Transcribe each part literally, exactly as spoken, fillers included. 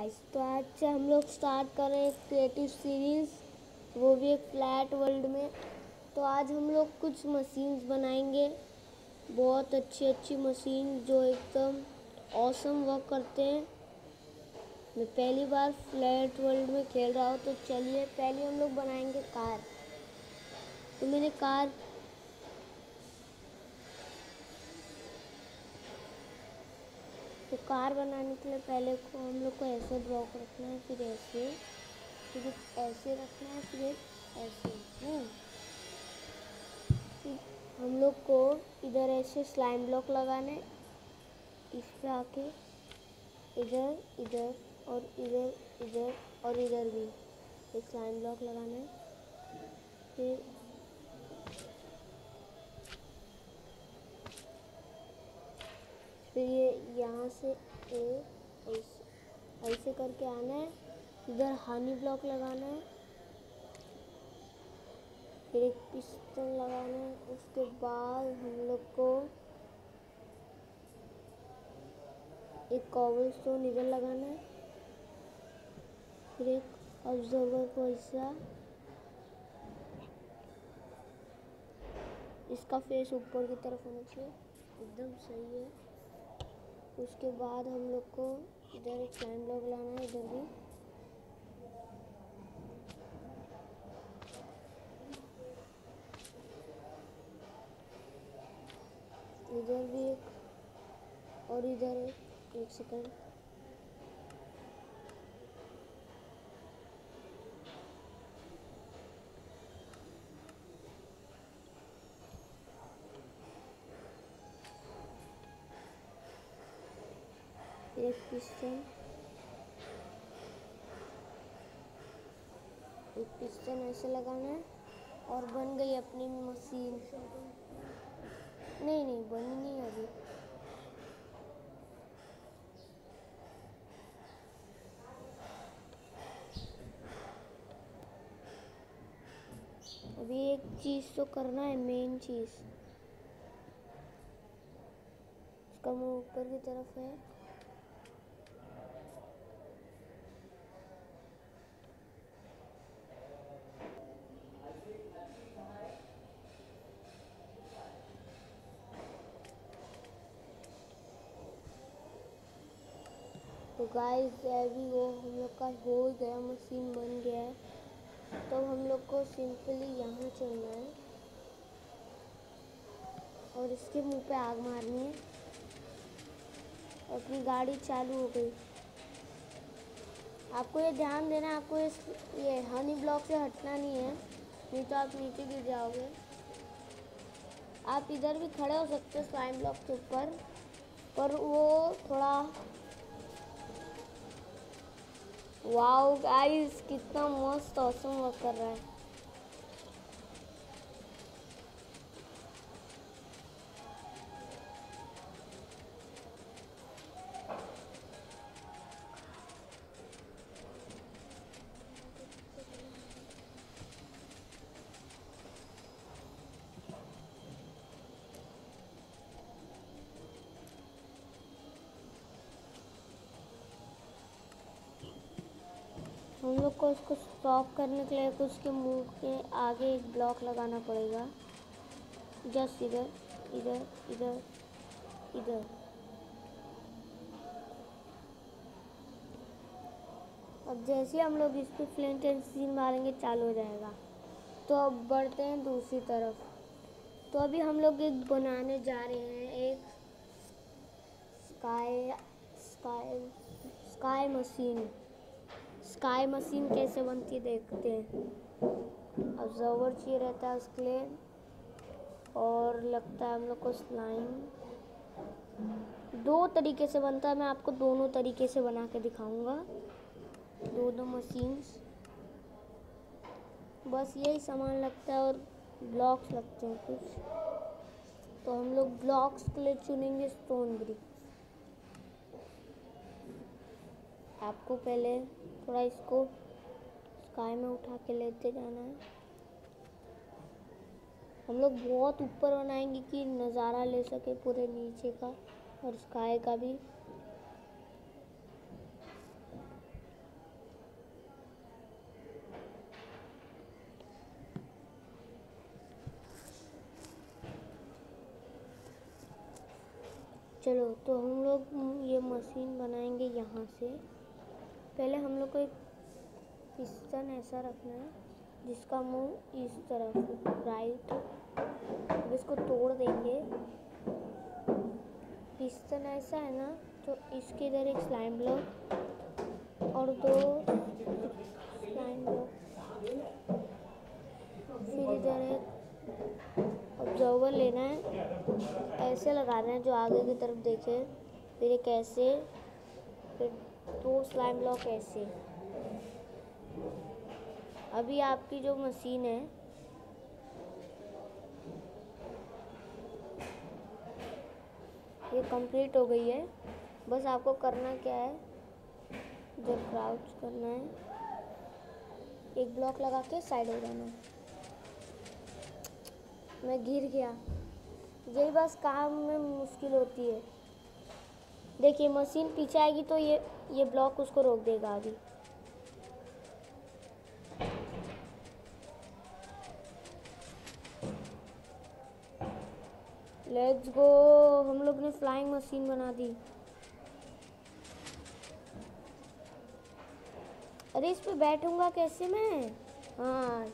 Guys, तो आज से हम लोग स्टार्ट कर रहे हैं एक क्रिएटिव सीरीज़, वो भी एक फ्लैट वर्ल्ड में। तो आज हम लोग कुछ मशीन्स बनाएंगे, बहुत अच्छी अच्छी मशीन जो एकदम ऑसम वर्क करते हैं। मैं पहली बार फ्लैट वर्ल्ड में खेल रहा हूँ, तो चलिए पहले हम लोग बनाएंगे कार। तो मैंने कार तो कार बनाने के लिए पहले को हम लोग को ऐसे ब्लॉक रखना है, फिर ऐसे, फिर ऐसे रखना है, फिर ऐसे। हम्म फिर हम लोग को इधर ऐसे स्लाइम ब्लॉक लगाने, इस पे आके इधर इधर और इधर इधर और इधर भी एक स्लाइम ब्लॉक लगाना है। फिर फिर ये यहाँ से ए ऐसे ऐसे करके आना है, इधर हनी ब्लॉक लगाना है, फिर एक पिस्टन लगाना है। उसके बाद हम लोग को एक कॉबल स्टोन इधर लगाना है, फिर एक ऑब्जर्वर को ऐसा, इसका फेस ऊपर की तरफ होना चाहिए, एकदम सही है। उसके बाद हम लोग को इधर एक स्लाइम ब्लॉक लगाना है, इधर भी इधर भी एक और इधर एक एक सेकंड एक पिस्टन एक पिस्टन ऐसे लगाना है और बन गई अपनी मशीन। नहीं नहीं बनी नहीं अभी। अभी एक चीज़ तो करना है, मेन चीज़। इसका मुंह ऊपर की तरफ है, तो गाइस अभी वो हम लोग का हो गया, मशीन बन गया है। तो हम लोग को सिंपली यहाँ चलना है और इसके मुंह पे आग मारनी है। अपनी गाड़ी चालू हो गई। आपको ये ध्यान देना है, आपको इस ये हनी ब्लॉक से हटना नहीं है, नहीं तो आप नीचे गिर जाओगे। आप इधर भी खड़े हो सकते हो स्लाइम ब्लॉक के ऊपर, पर वो थोड़ा। वाओ गाइस, कितना मस्त ऑसम वर्क कर रहा है। हम लोग को इसको स्टॉप करने के लिए उसके मुंह के आगे एक ब्लॉक लगाना पड़ेगा, जस्ट इधर इधर इधर इधर। अब जैसे हम लोग इस पर फ्लिंट एंड स्टील मारेंगे, चालू हो जाएगा। तो अब बढ़ते हैं दूसरी तरफ। तो अभी हम लोग एक बनाने जा रहे हैं, एक sky sky sky machine. Sky machine कैसे बनती है देखते हैं। ऑब्जर्वर चाहिए रहता है उसके लिए, और लगता है हम लोग को स्लाइम। दो तरीके से बनता है, मैं आपको दोनों तरीके से बना के दिखाऊंगा, दोनों मशीन्स। बस यही सामान लगता है और ब्लॉक्स लगते हैं कुछ। तो हम लोग ब्लॉक्स के लिए चुनेंगे स्टोन ब्रिक। आपको पहले थोड़ा इसको स्काई में उठा के लेते जाना है। हम लोग बहुत ऊपर बनाएंगे कि नज़ारा ले सके पूरे नीचे का और स्काई का भी। चलो तो हम लोग ये मशीन बनाएंगे यहाँ से। पहले हम लोग को एक पिस्टन ऐसा रखना है जिसका मुंह इस तरफ राइट। अब इसको तोड़ देंगे। पिस्टन ऐसा है ना, तो इसके इधर एक स्लाइम ब्लॉक और दो स्लाइम ब्लॉक, फिर इधर एक ऑब्जर्वर लेना है, ऐसे लगाना है जो आगे की तरफ देखे, फिर एक ऐसे, फिर दो स्लाइम ब्लॉक ऐसे। अभी आपकी जो मशीन है ये कंप्लीट हो गई है। बस आपको करना क्या है, जब क्राउच करना है, एक ब्लॉक लगा के साइड हो जाना है। मैं गिर गया, यही बस काम में मुश्किल होती है। देखिए मशीन पीछे आएगी तो ये ये ब्लॉक उसको रोक देगा अभी। लेट्स गो, हम लोग ने फ्लाइंग मशीन बना दी। अरे इस पे बैठूंगा कैसे मैं? हाँ,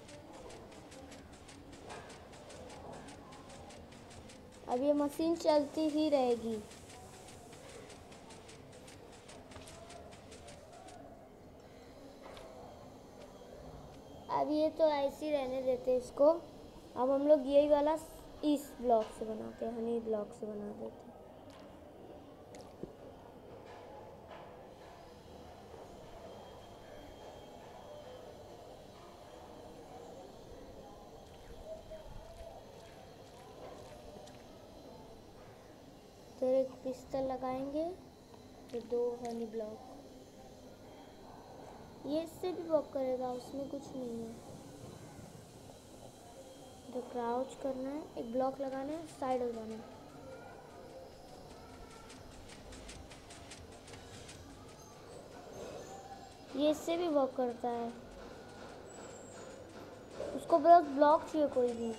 अब ये मशीन चलती ही रहेगी। अब ये तो ऐसे ही रहने देते इसको। अब हम लोग यही वाला इस ब्लॉक से बनाते हैं, हनी ब्लॉक से बना देते हैं। फिर एक पिस्टल लगाएंगे, फिर दो हनी ब्लॉक। ये इससे भी वर्क करेगा, उसमें कुछ नहीं है। जो क्राउच करना है, एक ब्लॉक लगाना है, साइड हो जाना है। ये इससे भी वर्क करता है। उसको बस ब्लॉक चाहिए कोई भी।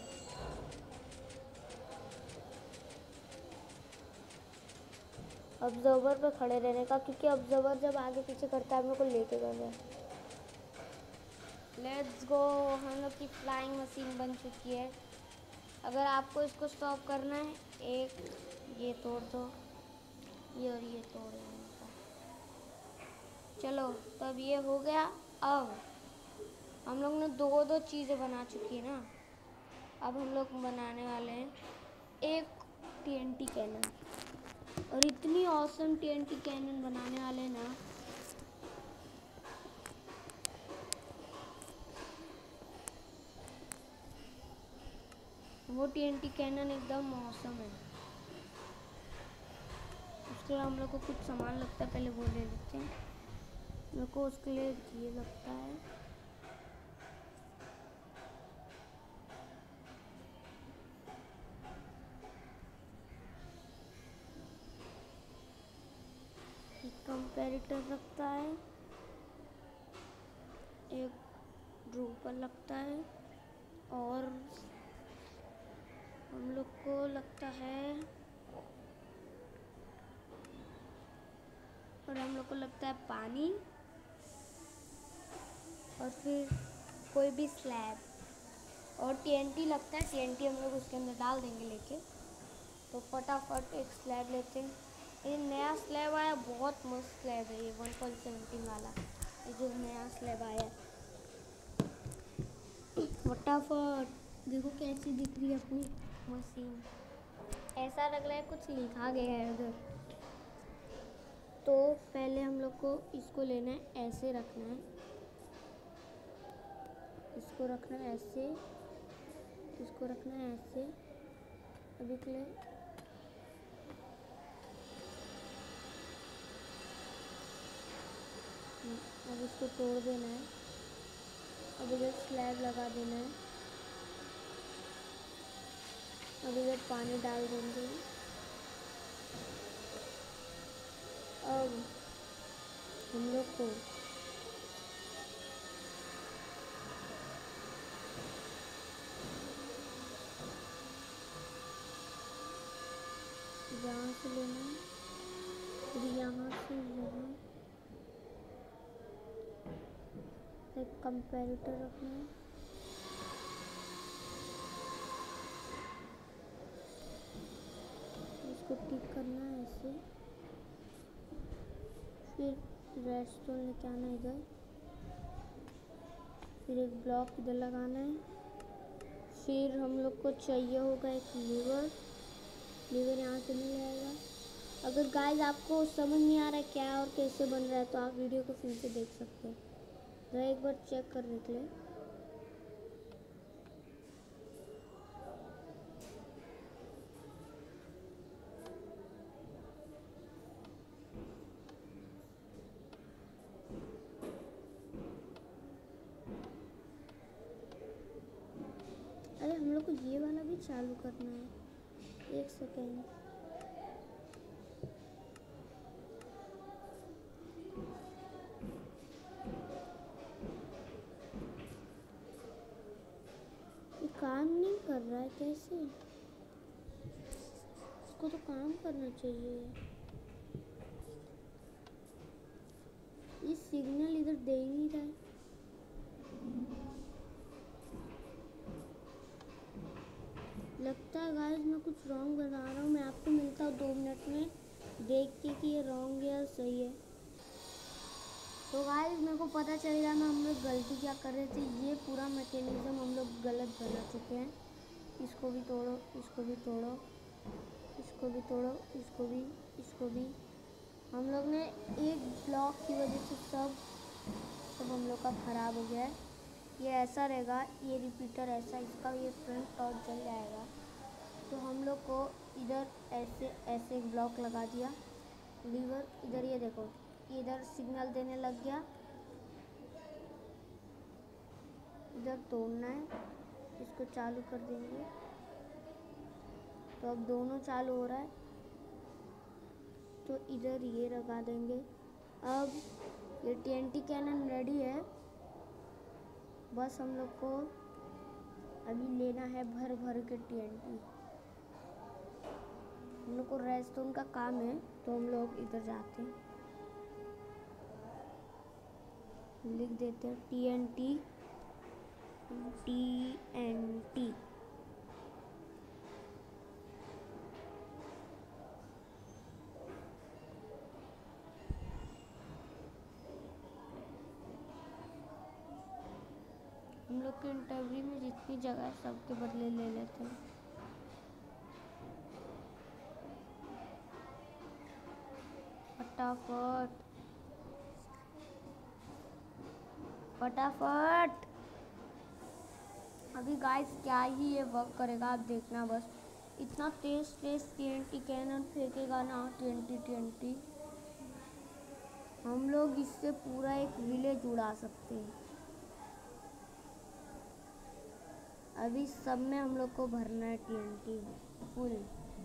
ऑब्जर्वर पे खड़े रहने का, क्योंकि ऑब्जर्वर जब आगे पीछे करता है मेरे को लेके कर रहा है। लेट्स गो, हम लोग की फ्लाइंग मशीन बन चुकी है। अगर आपको इसको स्टॉप करना है, एक ये तोड़ दो, ये और ये तोड़ देने का। चलो तब ये हो गया। अब हम लोग ने दो दो चीज़ें बना चुकी है ना, अब हम लोग बनाने वाले हैं एक टीएनटी कैनन। और इतनी ऑसम टीएनटी कैनन बनाने वाले हैं ना, वो टीएनटी कैनन एकदम ऑसम है। उसके लिए हम लोग को कुछ सामान लगता है, पहले वो ले लेते हैं। मेरे को उसके लिए ये लगता है, कंपैरेटर लगता है, एक ड्रूपर लगता है, और हम लोग को लगता है और हम लोग को लगता है पानी, और फिर कोई भी स्लैब और टीएनटी लगता है। टीएनटी हम लोग उसके अंदर डाल देंगे लेके। तो फटाफट एक स्लैब लेते हैं। ये नया स्लैब आया, बहुत मस्त स्लैब है ये, वन पॉइंट सेवनटीन वाला, ये जो नया स्लैब आया। फटाफट देखो कैसी दिख रही है अपनी मशीन, ऐसा लग रहा है कुछ लिखा गया है उधर। तो पहले हम लोग को इसको लेना है, ऐसे रखना है, इसको रखना है ऐसे, इसको रखना है ऐसे। अभी के लिए अब इसको तोड़ देना है। अब इधर स्लैब लगा देना है। अब इधर पानी डाल देंगे। अब हम लोग को जहाँ से लेना है फिर यहाँ से यहाँ एक कंपैरेटर रखना है। इसको टिक करना है ऐसे। फिर रेडस्टोन लेके आना है इधर। फिर एक ब्लॉक इधर लगाना है। फिर हम लोग को चाहिए होगा एक लीवर। लीवर यहाँ से मिल जाएगा। अगर गाइस आपको समझ नहीं आ रहा है क्या और कैसे बन रहा है तो आप वीडियो को फिर से देख सकते हैं। जरा एक बार चेक करने के लिए। अरे हम लोग को ये वाला भी चालू करना है। एक सेकेंड। ये काम नहीं कर रहा है कैसे? इसको तो काम करना चाहिए। ये सिग्नल इधर दे ही नहीं रहा है। लगता है गाइस मैं कुछ रॉन्ग बना रहा हूँ। मैं आपको मिलता हूँ दो मिनट में देख के कि ये रॉन्ग है या सही है। तो गाइस मेरे को पता चल गया मैं हम लोग गलती क्या कर रहे थे। ये पूरा मैकेनिज्म हम लोग गलत बना चुके हैं। इसको भी तोड़ो, इसको भी तोड़ो, इसको भी तोड़ो, इसको भी, इसको भी। हम लोग ने एक ब्लॉक की वजह से सब सब हम लोग का ख़राब हो गया है। ये ऐसा रहेगा, ये रिपीटर ऐसा, इसका ये फ्रंट टॉर्च जल जाएगा। तो हम लोग को इधर ऐसे ऐसे एक ब्लॉक लगा दिया। लीवर इधर, ये देखो इधर सिग्नल देने लग गया। इधर तोड़ना है, इसको चालू कर देंगे तो अब दोनों चालू हो रहा है। तो इधर ये लगा देंगे। अब ये टीएनटी कैनन रेडी है। बस हम लोग को अभी लेना है भर भर के टीएनटी। हम लोग को रेडस्टोन का काम है तो हम लोग इधर जाते हैं, लिख देते हैं टीएनटी टीएनटी। हम लोग के इंटरव्यू में जितनी जगह है सबके बदले ले लेते हैं। फटाफट फटाफट। अभी गाइस क्या ही ये वर्क करेगा आप देखना। बस इतना तेज तेज टीएनटी कैनन फेंकेगा ना, टीएनटी टीएनटी हम लोग इससे पूरा एक विलेज उड़ा सकते हैं। अभी सब में हम लोग को भरना है TNT full.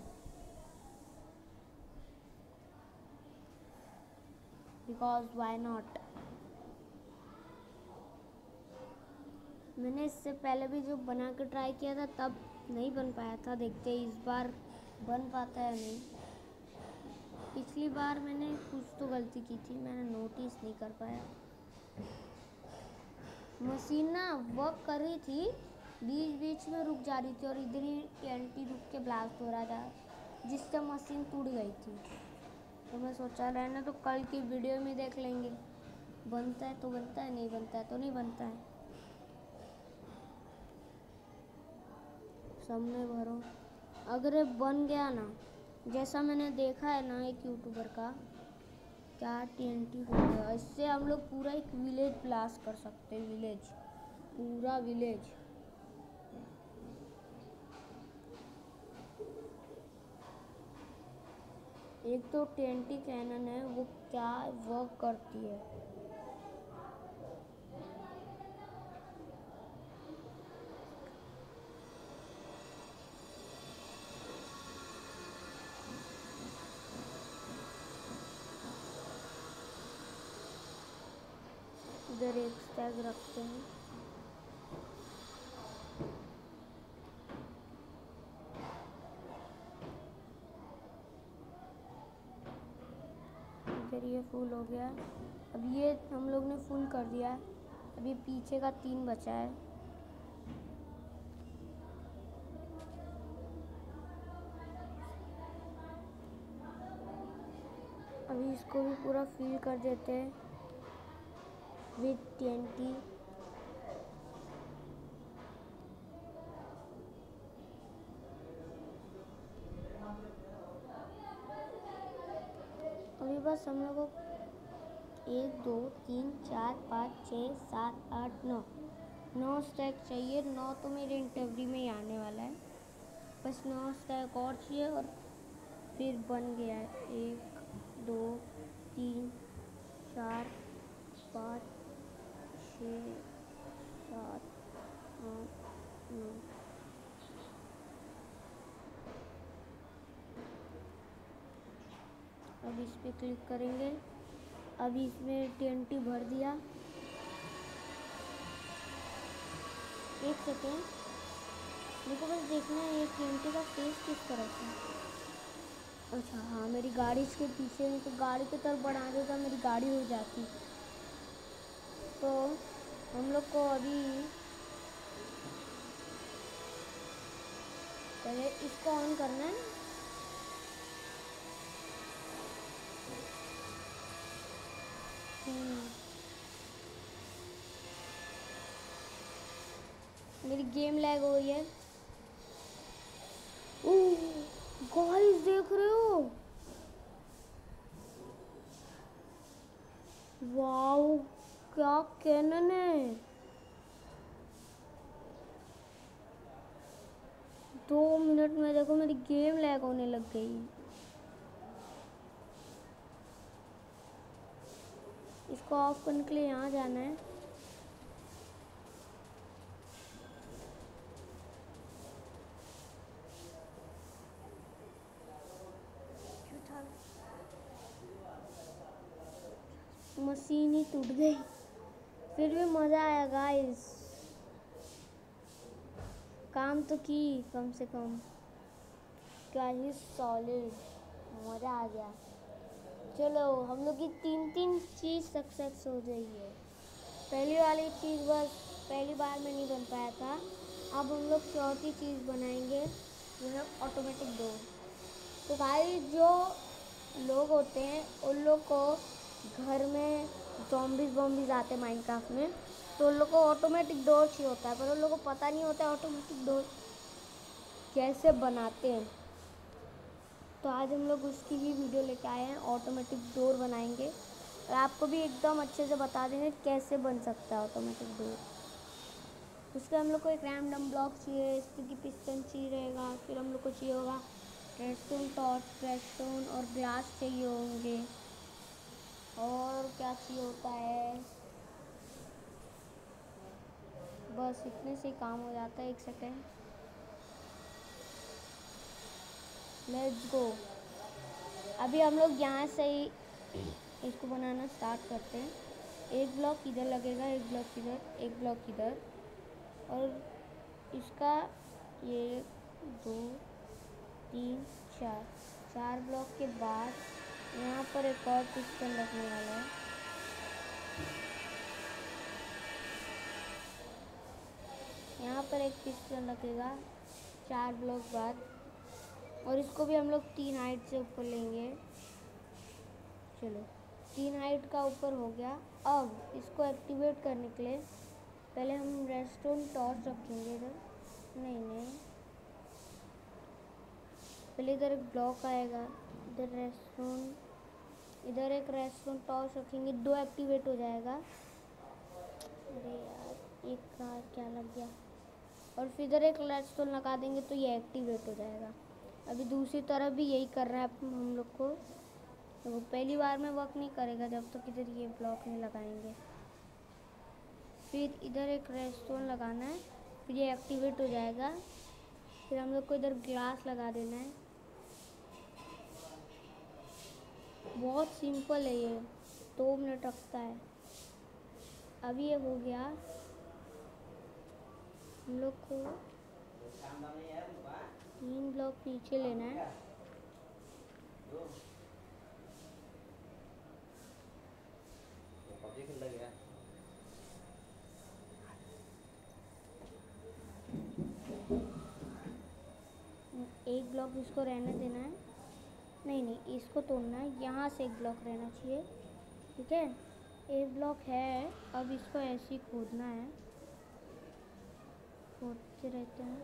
Because why not. मैंने इससे पहले भी जो बना के ट्राई किया था तब नहीं बन पाया था। देखते हैं इस बार बन पाता है नहीं। पिछली बार मैंने कुछ तो गलती की थी, मैंने नोटिस नहीं कर पाया। मशीन ना वर्क कर रही थी, बीच बीच में रुक जा रही थी और इधर ही टीएनटी रुक के ब्लास्ट हो रहा था जिससे मशीन टूट गई थी। तो मैं सोचा रहना तो कल की वीडियो में देख लेंगे। बनता है तो बनता है, नहीं बनता है तो नहीं बनता है। सबने भरो। अगर ये बन गया ना जैसा मैंने देखा है ना एक यूट्यूबर का, क्या टीएनटी हो गया। इससे हम लोग पूरा एक विलेज ब्लास्ट कर सकते हैं। विलेज, पूरा विलेज। एक तो टीएनटी कैनन है वो क्या वर्क करती है। इधर एक स्टैग रखते हैं। ये फुल हो गया। अब ये हम लोग ने फुल कर दिया है। अभी पीछे का तीन बचा है। अभी इसको भी पूरा फिल कर देते हैं विथ टीएनटी। अभी बस हम लोग को एक दो तीन चार पाँच छः सात आठ नौ नौ स्टैक चाहिए। नौ तो मेरे इंटरव्यू में ही आने वाला है। बस नौ स्टैक और चाहिए और फिर बन गया है। एक दो तीन चार पाँच छः सात आठ नौ। अब इस पर क्लिक करेंगे। अभी इसमें टीएनटी भर दिया। एक सेकेंड, मेरे को बस देखना है ये टीएनटी का फेस किस तरह से। अच्छा हाँ, मेरी गाड़ी इसके पीछे में, तो गाड़ी की तरफ बढ़ा देता मेरी गाड़ी हो जाती। तो हम लोग को अभी पहले इसको ऑन करना है। मेरी गेम लैग हो गई है। ओह गाइस, देख रहे हो? वाओ, क्या कैनन है। दो मिनट में देखो मेरी गेम लैग होने लग गई। इसको ऑफ करने के लिए यहाँ जाना है। मशीन ही टूट गई, फिर भी मज़ा आया गाइस। काम तो की कम से कम। क्या ही सॉलिड, मज़ा आ गया। चलो हम लोग की तीन तीन चीज़ सक्सेस हो गई है। पहली वाली चीज़ बस पहली बार में नहीं बन पाया था। अब हम लोग चौथी चीज़ बनाएंगे, जो है ऑटोमेटिक डोर। तो भाई जो लोग होते हैं उन लोग को घर में ज़ॉम्बीज़ वॉम्बीज़ आते हैं माइनक्राफ्ट में, तो उन लोग को ऑटोमेटिक डोर चाहिए होता है, पर उन लोग को पता नहीं होता है ऑटोमेटिक डोर कैसे बनाते हैं। तो आज हम लोग उसकी भी वीडियो लेके आए हैं, ऑटोमेटिक डोर बनाएंगे और आपको भी एकदम अच्छे से बता देंगे कैसे बन सकता है ऑटोमेटिक डोर। उसके हम लोग को एक रैंडम ब्लॉक चाहिए, स्टिकी पिस्टन चाहिए रहेगा, फिर हम लोग को चाहिए होगा रेडस्टोन, टॉर्च, रेडस्टोन और ग्लास चाहिए होंगे। और क्या चाहिए होता है, बस इतने से काम हो जाता है। एक सेकेंड, लेट्स गो। अभी हम लोग यहाँ से ही इसको बनाना स्टार्ट करते हैं। एक ब्लॉक इधर लगेगा, एक ब्लॉक इधर, एक ब्लॉक इधर, और इसका ये दो तीन चार चार ब्लॉक के बाद यहाँ पर एक और पिस्टन लगने वाला है। यहाँ पर एक पिस्टन लगेगा चार ब्लॉक बाद, और इसको भी हम लोग तीन हाइट से ऊपर लेंगे। चलो तीन हाइट का ऊपर हो गया। अब इसको एक्टिवेट करने के लिए पहले हम रेडस्टोन टॉर्च रखेंगे इधर। नहीं नहीं, पहले इधर एक ब्लॉक आएगा, इधर रेडस्टोन, इधर एक रेडस्टोन टॉर्च रखेंगे, दो एक्टिवेट हो जाएगा। अरे यार एक का क्या लग गया। और फिर इधर एक रेडस्टोन लगा देंगे तो ये एक्टिवेट हो जाएगा। अभी दूसरी तरफ भी यही कर रहा है हम लोग को, तो वो पहली बार में वर्क नहीं करेगा जब तक इधर ये ब्लॉक नहीं लगाएंगे। फिर इधर एक रेडस्टोन लगाना है, फिर ये एक्टिवेट हो जाएगा। फिर हम लोग को इधर ग्लास लगा देना है। बहुत सिंपल है ये, दो मिनट रखता है। अभी ये हो गया। हम लोग को तीन ब्लॉक नीचे लेना है। ब्लॉक इसको रहने देना है, नहीं नहीं इसको तोड़ना है, यहाँ से एक ब्लॉक रहना चाहिए, ठीक है। एक ब्लॉक है, अब इसको ऐसे ही खोदना है, खोदते रहते हैं।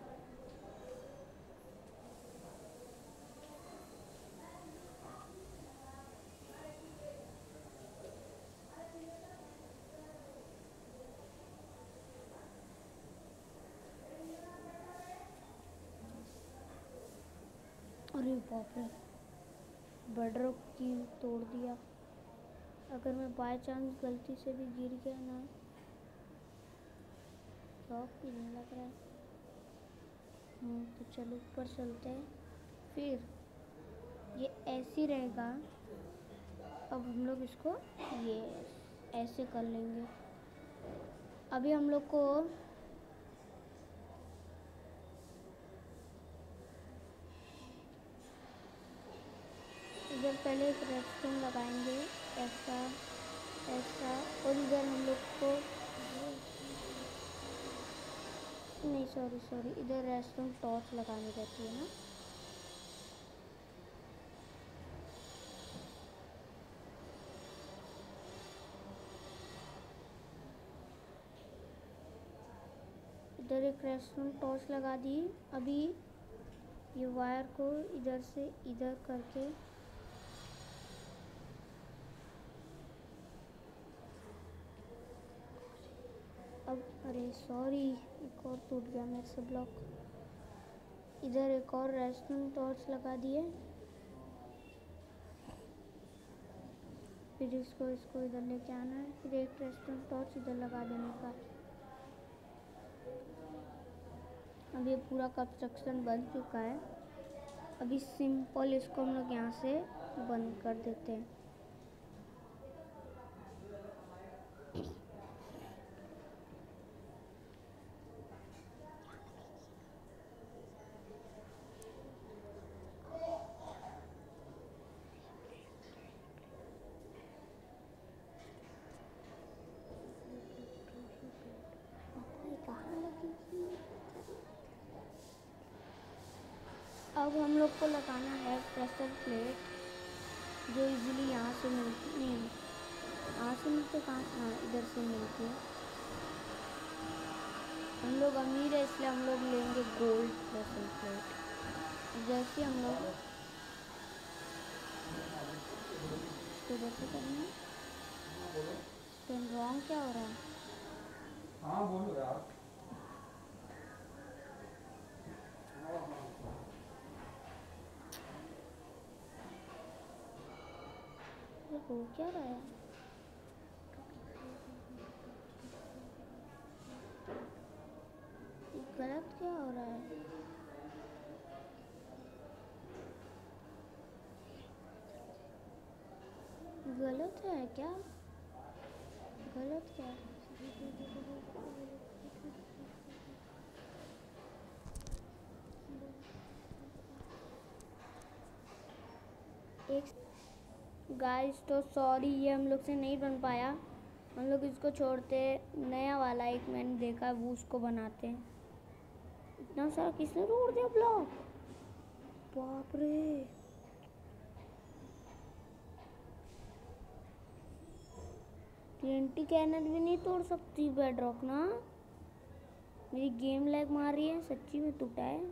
अरे बाप रे, बेडरॉक की तोड़ दिया। अगर मैं बाय चांस गलती से भी गिर गया ना, ब्लॉक भी नहीं लग रहा है। हम्म तो चलो ऊपर चलते हैं, फिर ये ऐसे रहेगा। अब हम लोग इसको ये ऐसे कर लेंगे। अभी हम लोग को इधर पहले एक रेस्टोरेंट लगाएंगे, ऐसा ऐसा, और इधर हम लोग को नहीं सॉरी सॉरी इधर रेस्टोरेंट टॉर्च लगानी रहती है ना। इधर एक रेस्टोरेंट टॉर्च लगा दी। अभी ये वायर को इधर से इधर करके अब, अरे सॉरी एक और टूट गया मेरे से ब्लॉक। इधर एक और रेस्टोरेंट टॉर्च लगा दिए, फिर इसको इसको इधर लेके आना है, फिर एक रेस्टोरेंट टॉर्च इधर लगा देने का। अब ये पूरा कंस्ट्रक्शन बन चुका है। अभी सिंपल इसको हम लोग यहाँ से बंद कर देते हैं। अब हम लोग को लगाना है प्रेशर प्लेट, जो इजीली यहाँ से मिलती नहीं, यहाँ से मिलते कहाँ, हाँ इधर से मिलती है। हम लोग अमीर है इसलिए हम लोग लेंगे गोल्ड प्रेशर प्लेट। जैसे हम लोग इसको जैसे करना है, पेन रॉन्ग क्या हो रहा है? हाँ बोलो यार। ये हो क्या रहा है? गलत क्या हो रहा है? गलत है क्या? गलत क्या? एक गाइस तो सॉरी, ये हम लोग से नहीं बन पाया, हम लोग इसको छोड़ते, नया वाला एक मैंने देखा वो उसको बनाते हैं। इतना सारा किसने तोड़ दिया ब्लॉक, बाप रे। टीएनटी कैनन भी नहीं तोड़ सकती बेडरॉक ना, मेरी गेम लैग मार रही है, सच्ची में टूटा है।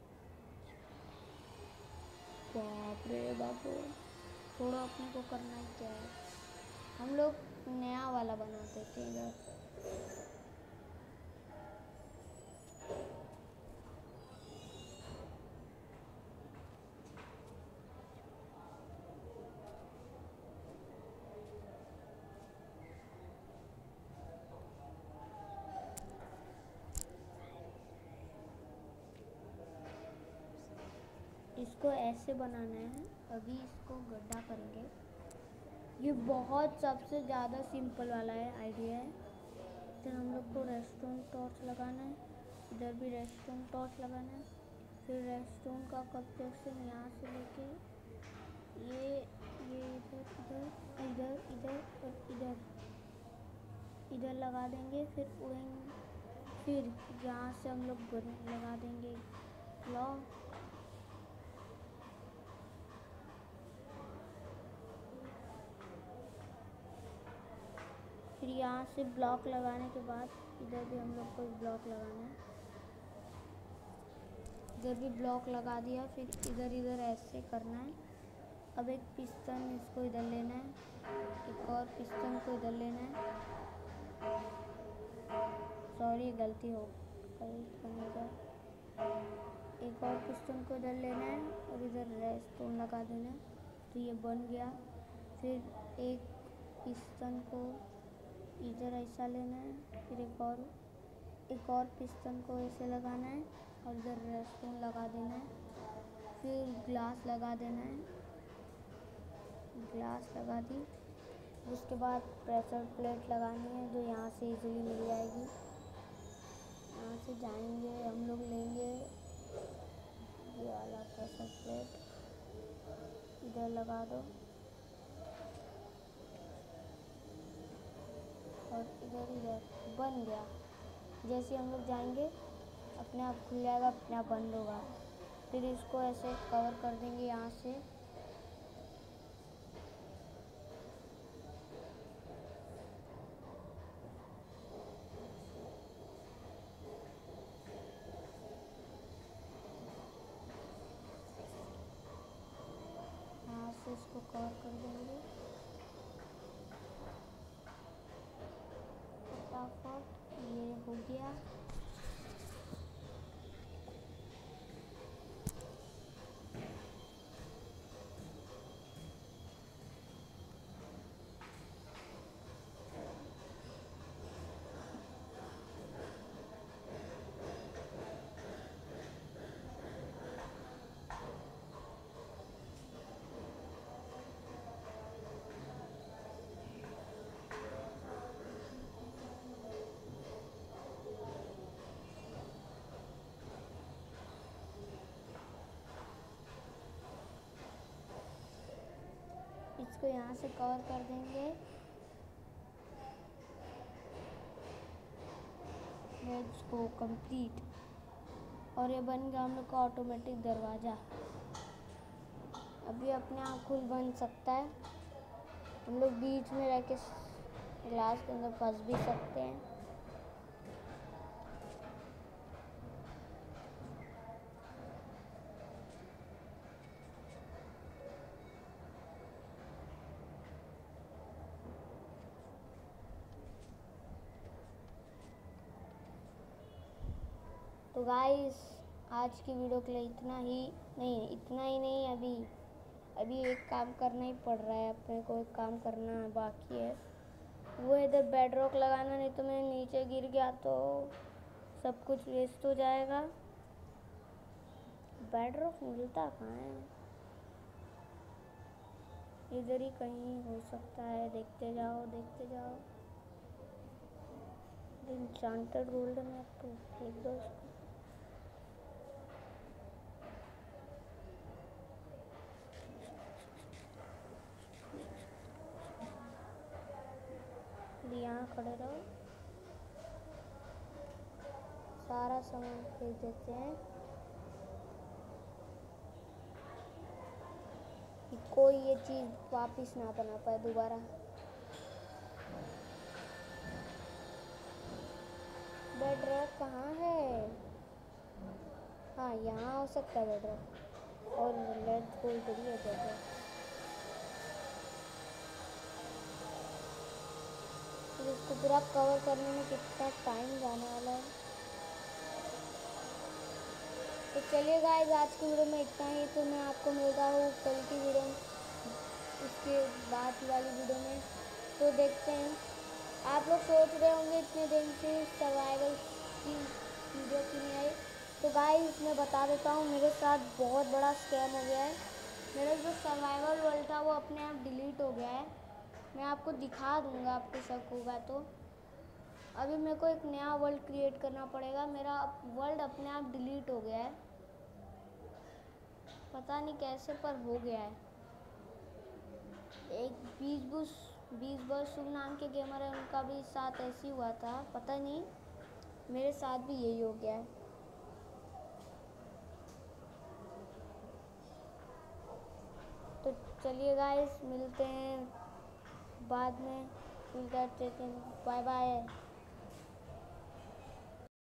बाप रे बाप रे, थोड़ा अपने को करना ही क्या है, हम लोग नया वाला बना देते हैं इधर। इसको ऐसे बनाना है, अभी इसको गड्ढा करेंगे। ये बहुत सबसे ज़्यादा सिंपल वाला है आइडिया है। फिर हम लोग को रेस्टोरेंट टॉर्च लगाना है, इधर भी रेस्टोरेंट टॉर्च लगाना है, फिर रेस्टोरेंट का कंस्ट्रक्शन यहाँ से लेके ये ये इधर इधर इधर इधर और इधर इधर लगा देंगे, फिर उड़ेंगे, फिर यहाँ से हम लोग लगा देंगे ब्लॉक, फिर यहाँ से ब्लॉक लगाने के बाद इधर भी हम लोग को ब्लॉक लगाना है। इधर भी ब्लॉक लगा दिया, फिर इधर इधर ऐसे करना है। अब एक पिस्टन इसको इधर लेना है, एक और पिस्टन को इधर लेना है। सॉरी गलती हो गई करने का। एक और पिस्टन को इधर लेना है और इधर रेस्टोन लगा देना है, तो ये बन गया। फिर एक पिस्टन को इधर ऐसा लेना है, फिर एक और एक और पिस्टन को ऐसे लगाना है और इधर रेस्टोन लगा देना है। फिर ग्लास लगा देना है, ग्लास लगा दी। उसके बाद प्रेशर प्लेट लगानी है जो यहाँ से इजीली मिल जाएगी। यहाँ से जाएंगे हम लोग, लेंगे ये वाला प्रेशर प्लेट, इधर लगा दो और इधर इधर बन गया। जैसे हम लोग जाएंगे अपने आप खुल जाएगा, अपने आप बंद होगा। फिर इसको ऐसे कवर कर देंगे यहाँ से। यहाँ से इसको कवर कर देंगे फटाफट। ये हो गया। इसको यहाँ से कवर कर देंगे। Let's go complete. और ये बन गया हम लोग का ऑटोमेटिक दरवाज़ा। अभी अपने आप खुल बन सकता है। हम लोग बीच में रह के ग्लास के अंदर फंस भी सकते हैं। तो गाइस आज की वीडियो के लिए इतना ही नहीं इतना ही नहीं अभी अभी एक काम करना ही पड़ रहा है। अपने को एक काम करना बाकी है, वो इधर बेड रॉक लगाना, नहीं तो मैं नीचे गिर गया तो सब कुछ वेस्ट हो जाएगा। बेड रॉक मिलता कहाँ है? इधर ही कहीं हो सकता है। देखते जाओ देखते जाओ। एन्चेंटेड गोल्डन एप्पल फेंक दो इसको। यहाँ खड़े रहो, सारा सामान फेंक देते हैं कि कोई ये चीज़ वापस ना बना पाए दोबारा। बेड रॉक कहाँ है? हाँ यहाँ हो सकता है बेड रॉक। और लेट्स गो, इधर ही है बेड रॉक। इसको पूरा कवर करने में कितना टाइम जाने वाला है। तो चलिए गाइस आज की वीडियो में इतना ही। तो मैं आपको मिलता हूँ कल की वीडियो में, उसके बाद वाली वीडियो में। तो देखते हैं। आप लोग सोच रहे होंगे इतने दिन से सर्वाइवल की वीडियो क्यों नहीं आई। तो गाइस मैं बता देता हूँ, मेरे साथ बहुत बड़ा स्कैम हो गया है। मेरा जो सर्वाइवल वर्ल्ड था वो अपने आप डिलीट हो गया है। मैं आपको दिखा दूंगा, आपको शक होगा तो। अभी मेरे को एक नया वर्ल्ड क्रिएट करना पड़ेगा। मेरा वर्ल्ड अपने आप डिलीट हो गया है, पता नहीं कैसे पर हो गया है। एक बीस बुस बीस बस शुभ नाम के गेमर है, उनका भी साथ ऐसे ही हुआ था। पता नहीं मेरे साथ भी यही हो गया है। तो चलिए गाइस मिलते हैं बाद में। Till that bye bye.